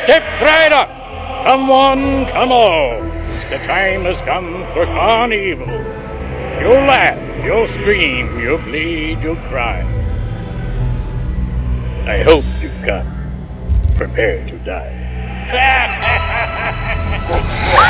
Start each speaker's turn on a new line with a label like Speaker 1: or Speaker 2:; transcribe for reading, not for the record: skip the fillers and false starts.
Speaker 1: Step right up! Come one, come all. The time has come for CARNEVIL. You'll laugh, you'll scream, you'll bleed, you'll cry. I hope you've come prepared to die.